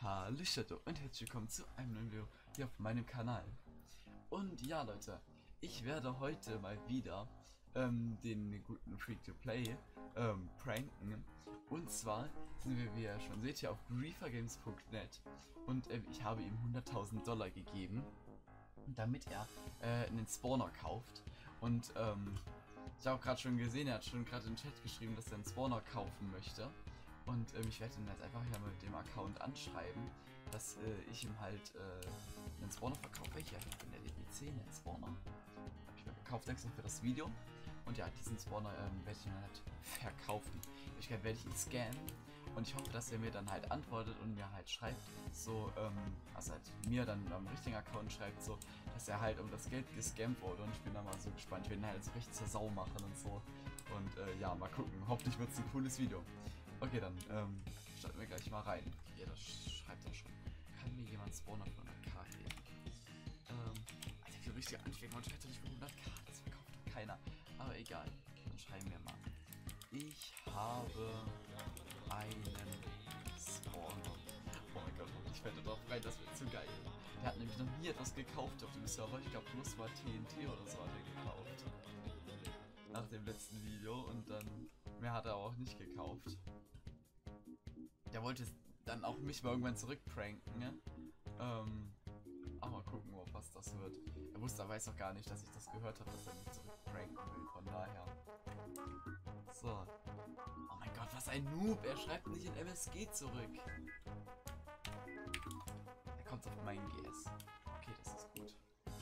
Hallöchen und herzlich willkommen zu einem neuen Video hier auf meinem Kanal. Und ja Leute, ich werde heute mal wieder den guten Free-to-Play pranken. Und zwar sind wir, wie ihr schon seht, hier auf griefergames.net und ich habe ihm 100.000 Dollar gegeben, damit er einen Spawner kauft. Und ich habe gerade schon gesehen, er hat schon gerade in den Chat geschrieben, dass er einen Spawner kaufen möchte. Und ich werde ihn jetzt einfach hier mit dem Account anschreiben, dass ich ihm halt einen Spawner verkaufe. Hier in der DBC einen Spawner. Habe ich mir gekauft extra für das Video. Und ja, diesen Spawner werde ich ihn halt verkaufen. Ich werde ich ihn scannen. Und ich hoffe, dass er mir dann halt antwortet und mir halt schreibt, so, also halt mir dann am richtigen Account schreibt, so, dass er halt um das Geld gescammt wurde. Und ich bin da mal so gespannt. Ich werde ihn halt so richtig zur Sau machen und so. Und ja, mal gucken. Hoffentlich wird es ein cooles Video. Okay, dann starten wir gleich mal rein. Okay, das schreibt er schon. Kann mir jemand Spawner von 100k geben? Alter, wie richtige Anfänger und schreibt doch nicht für 100k. Das verkauft doch keiner. Aber egal. Dann schreiben wir mal. Ich habe einen Spawner. Oh mein Gott, ich werde darauf rein, das wird zu geil. Der hat nämlich noch nie etwas gekauft auf dem Server. Ich glaube, plus war TNT oder so hat er gekauft. Nach dem letzten Video und dann mehr hat er aber auch nicht gekauft. Der wollte dann auch mich mal irgendwann zurückpranken, ne? Aber mal gucken, ob was das wird. Er weiß auch gar nicht, dass ich das gehört habe, dass er mich zurückpranken will, von daher. So. Oh mein Gott, was ein Noob! Er schreibt nicht in MSG zurück. Er kommt auf meinen GS. Okay, das ist gut.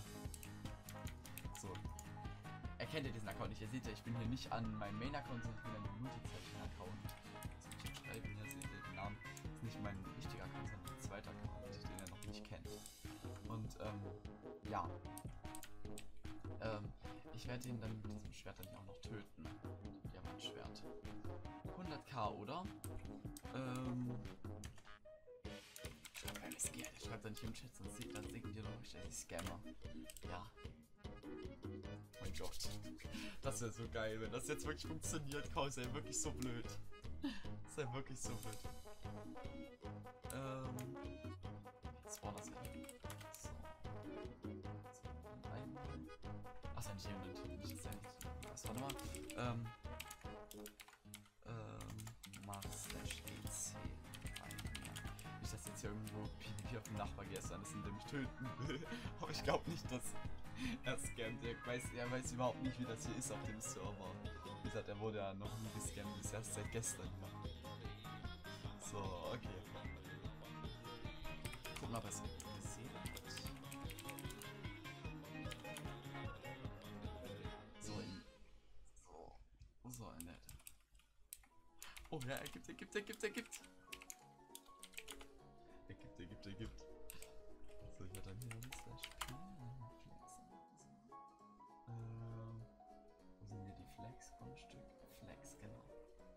So. Er kennt ja diesen Account nicht. Ihr seht ja, ich bin hier nicht an meinem Main-Account, sondern ich bin an dem Multizeichen-Account. Das muss ich hier schreiben. Hier seht ihr den Namen. Das ist nicht mein richtiger Account, sondern ein zweiter Account, den er noch nicht kennt. Und, ja. Ich werde ihn dann mit diesem Schwert dann hier auch noch töten. Mit dem Diamantschwert. 100k, oder? Schreibt da nicht im Chat, sonst denken die doch nicht, dass ich scammer. Ja. Mein Gott. Das wäre so geil, wenn das jetzt wirklich funktioniert. Kaum ist ja wirklich so blöd. Ist ja wirklich so blöd. Spawner ist ja. So. Nein. Achso, nicht eben nicht das was, warte mal. Mach slash EC rein. Nicht, dass jetzt hier irgendwo PvP auf dem Nachbar gestern ist, der mich töten will. Aber ich glaube nicht, dass er scammt. Er weiß überhaupt nicht, wie das hier ist auf dem Server. Wie gesagt, er wurde ja noch nie gescammt. Ist erst seit gestern hier. So, okay. Guck mal, was er gesehen hat. So, ein nett. Oh ja, er gibt. Er gibt. So, ich werde dann hier slash flexen. Wo sind hier die Flex-Grundstück? Flex, genau.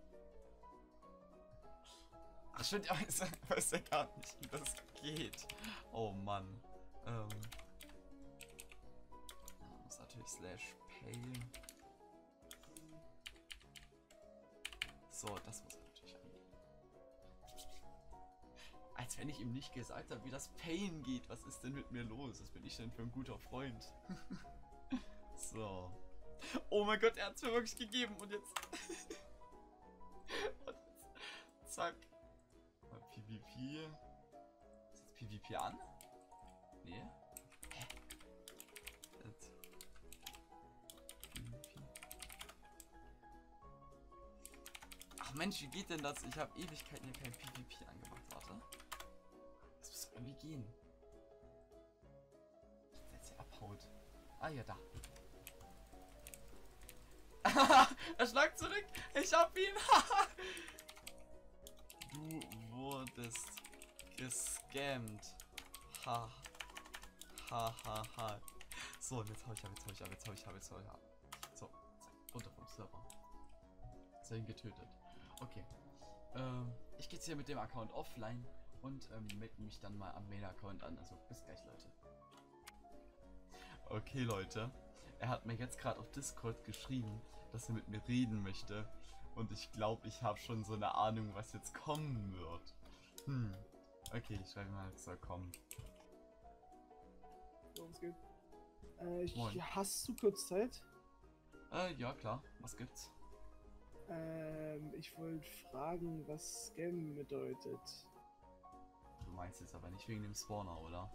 Ach stimmt, ja, ich weiß ja gar nicht, wie das geht. Oh Mann. Muss natürlich slash pay. So, das muss er natürlich angehen. Als wenn ich ihm nicht gesagt habe, wie das Pain geht. Was ist denn mit mir los? Was bin ich denn für ein guter Freund? So. Oh mein Gott, er hat es mir wirklich gegeben. Und jetzt... Zack. Mal PvP. Ist jetzt PvP an? Nee. Hä? Jetzt. PvP. Ach Mensch, wie geht denn das? Ich habe Ewigkeiten hier kein PvP angemacht. Warte. Das muss irgendwie gehen. Wenn jetzt hier abhaut. Ah ja, da. Er schlagt zurück. Ich hab ihn. Du wurdest gescammt. Ha. Ha. So, und jetzt hau ich ab. So, zack, runter vom Server. Jetzt ihn getötet. Okay. Ich gehe jetzt hier mit dem Account offline und melde mich dann mal am Main-Account an. Also bis gleich, Leute. Okay, Leute. Er hat mir jetzt gerade auf Discord geschrieben, dass er mit mir reden möchte. Und ich glaube, ich habe schon so eine Ahnung, was jetzt kommen wird. Okay, ich schreibe mal so, komm. So, was geht? Moin. Hast du kurz Zeit? Ja klar, was gibt's? Ich wollte fragen, was Scam bedeutet. Du meinst jetzt aber nicht wegen dem Spawner, oder?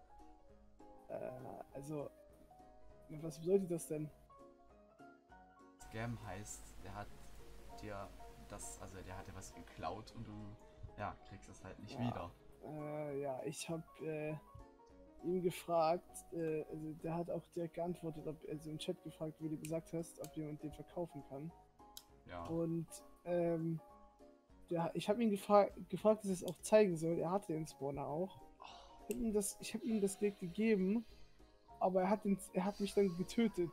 Also, was bedeutet das denn? Scam heißt, der hat dir das, also der hat dir was geklaut und du, ja, kriegst es halt nicht wieder. Ja, ich habe ihn gefragt, also der hat auch direkt geantwortet, also im Chat gefragt, wie du gesagt hast, ob jemand den verkaufen kann. Ja. Und ich habe ihn gefragt, dass er es auch zeigen soll. Er hatte den Spawner auch. Ich habe ihm das Geld gegeben, aber er hat mich dann getötet.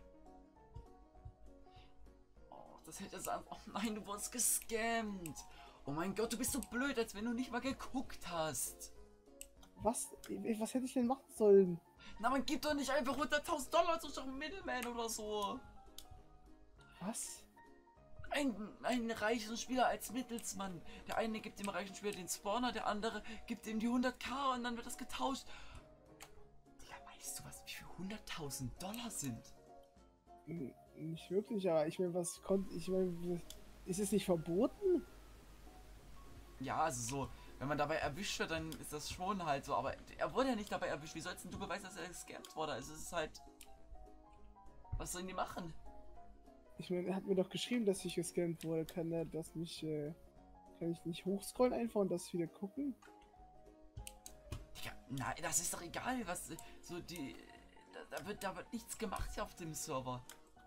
Oh, das hätte sein. Oh nein, du wurdest gescammt. Oh mein Gott, du bist so blöd, als wenn du nicht mal geguckt hast. Was hätte ich denn machen sollen? Na, man gibt doch nicht einfach 100.000 Dollar zu so einem Middleman oder so. Was? Einen reichen Spieler als Mittelsmann. Der eine gibt dem reichen Spieler den Spawner, der andere gibt ihm die 100.000 und dann wird das getauscht. Ja, weißt du was, wie viel 100.000 Dollar sind? Nicht wirklich, aber ich meine, ist es nicht verboten? Ja, also so, wenn man dabei erwischt wird, dann ist das schon halt so, aber er wurde ja nicht dabei erwischt. Wie sollst du beweisen, dass er gescammt wurde? Also es ist halt... Was sollen die machen? Ich meine, er hat mir doch geschrieben, dass ich gescannt wurde. Kann er das nicht, kann ich nicht hochscrollen einfach und das wieder gucken? Ja, nein, das ist doch egal, was so die... Da wird nichts gemacht hier auf dem Server.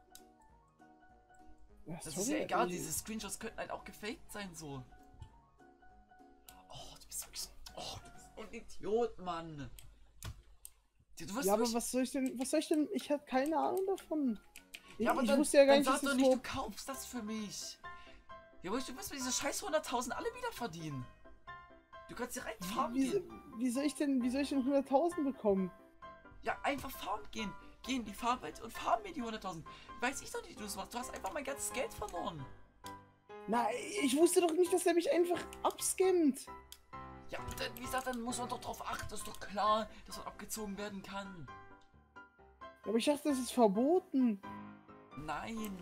Ja, Das sorry, ist ja egal, diese Screenshots könnten halt auch gefaked sein, so. Oh, du bist wirklich so... Oh, du bist ein Idiot, Mann. Du wirst ja, aber was soll ich denn? Ich habe keine Ahnung davon. Ja, aber ich dann, wusste ja gar nicht, sag dass doch es nicht, du kaufst das für mich. Ja, aber du wirst mir diese scheiß 100.000 alle wieder verdienen. Du kannst hier rein farmen gehen. Wie soll ich denn 100.000 bekommen? Ja, einfach farmen gehen. Geh in die Farmwelt und farmen mir die 100.000. Weiß ich doch nicht, wie du das machst. Du hast einfach mein ganzes Geld verloren. Na, ich wusste doch nicht, dass er mich einfach abscannt. Ja, dann, wie gesagt, dann muss man doch drauf achten. Das ist doch klar, dass man abgezogen werden kann. Aber ich dachte, das ist verboten. Nein.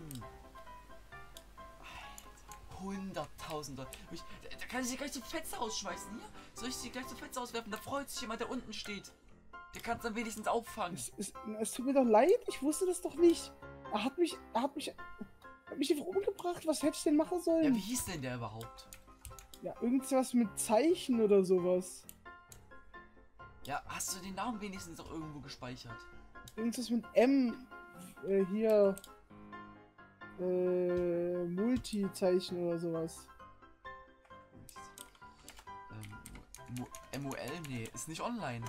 Alter, 100.000 Dollar. Da kann ich sie gleich zum Fenster rausschmeißen. Hier, soll ich sie gleich zum Fenster auswerfen? Da freut sich jemand, der unten steht. Der kann es dann wenigstens auffangen. Es tut mir doch leid, ich wusste das doch nicht. Er hat mich einfach umgebracht. Was hätte ich denn machen sollen? Ja, wie hieß denn der überhaupt? Ja, irgendwas mit Zeichen oder sowas. Ja, hast du den Namen wenigstens auch irgendwo gespeichert? Irgendwas mit M. Hier. Multi-Zeichen oder sowas. MOL? Nee, ist nicht online.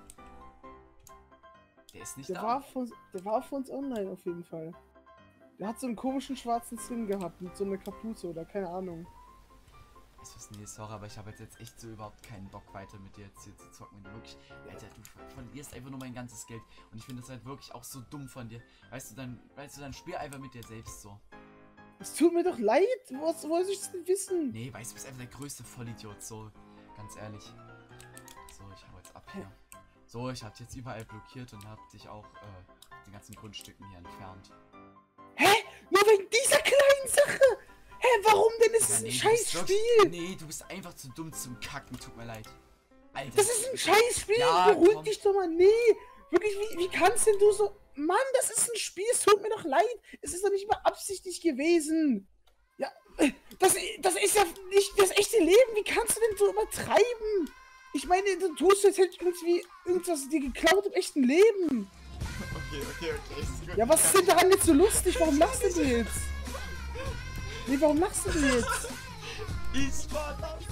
Der ist nicht Der da. war für uns online auf jeden Fall. Der hat so einen komischen schwarzen Skin gehabt mit so einer Kapuze oder keine Ahnung. Nee, sorry, aber ich habe jetzt echt so überhaupt keinen Bock weiter mit dir jetzt hier zu zocken. Wenn du wirklich, Alter, du verlierst einfach nur mein ganzes Geld. Und ich finde das halt wirklich auch so dumm von dir. Weißt du, dann spiel einfach mit dir selbst so. Es tut mir doch leid. Woher soll ich das denn wissen? Nee, weißt du, bist einfach der größte Vollidiot, so. Ganz ehrlich. So, ich hau jetzt ab hier. So, ich hab dich jetzt überall blockiert und hab dich auch den ganzen Grundstücken hier entfernt. Hä? Nur wegen dieser kleinen Sache? Hä, warum denn? Es ist ein scheiß Spiel. Nee, du bist einfach zu dumm zum Kacken, tut mir leid. Alter. Das ist ein scheiß Spiel. Ja, beruhig dich doch mal. Nee, wirklich, wie kannst denn du so... Mann, das ist ein Spiel, es tut mir doch leid. Es ist doch nicht beabsichtigt gewesen. Ja, das ist ja nicht das echte Leben. Wie kannst du denn so übertreiben? Ich meine, du tust jetzt halt irgendwie irgendwas dir geklaut im echten Leben. Okay. Ist gut. Ja, was ist denn daran jetzt so lustig? Warum lachst du dir jetzt? Nee, warum lachst du dir jetzt? Ich war das.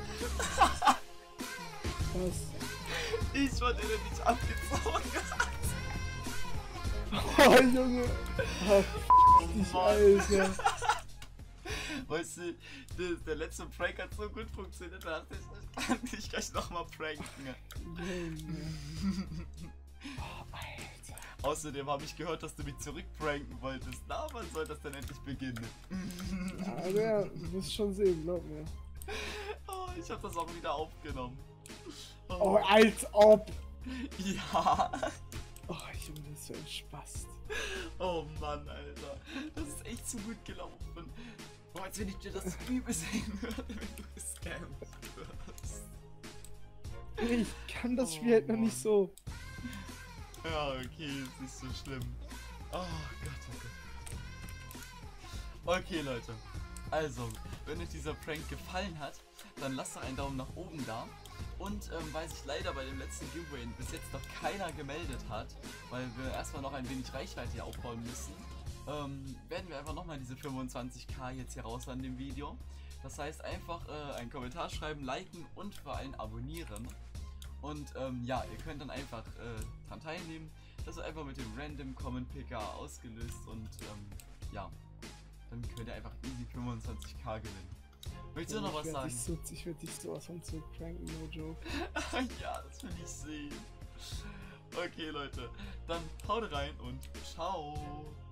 Was? Ich war der dich abgezogen hat. Oh, Junge. Oh, dich, Alter. Weißt du, der letzte Prank hat so gut funktioniert, da dachte ich kann dich gleich nochmal pranken. Oh, Alter. Außerdem habe ich gehört, dass du mich zurückpranken wolltest. Na, wann soll das denn endlich beginnen? Ja, du wirst schon sehen, glaub mir. Oh, ich habe das auch wieder aufgenommen. Oh, als ob. Ja. Oh, Junge, das ist so ein Spast. Oh Mann, Alter. Das ist echt zu gut gelaufen. Boah, als wenn ich dir das übel sehen würde, wenn du gescammt wirst. Ich kann das Spiel halt noch nicht so. Ja, okay, ist nicht so schlimm. Oh Gott, oh Gott. Okay, Leute. Also, wenn euch dieser Prank gefallen hat, dann lasst doch einen Daumen nach oben da. Und weil sich leider bei dem letzten Giveaway bis jetzt noch keiner gemeldet hat, weil wir erstmal noch ein wenig Reichweite hier aufbauen müssen, werden wir einfach nochmal diese 25.000 jetzt hier raus an dem Video. Das heißt einfach einen Kommentar schreiben, liken und vor allem abonnieren. Und ja, ihr könnt dann einfach dran teilnehmen. Das wird einfach mit dem Random Comment Picker ausgelöst und ja, dann könnt ihr einfach easy 25.000 gewinnen. Möchtest du noch was sagen? Ich würde dich sowas von zu pranken, no joke. Ja, das will ich sehen. Okay, Leute, dann haut rein und ciao.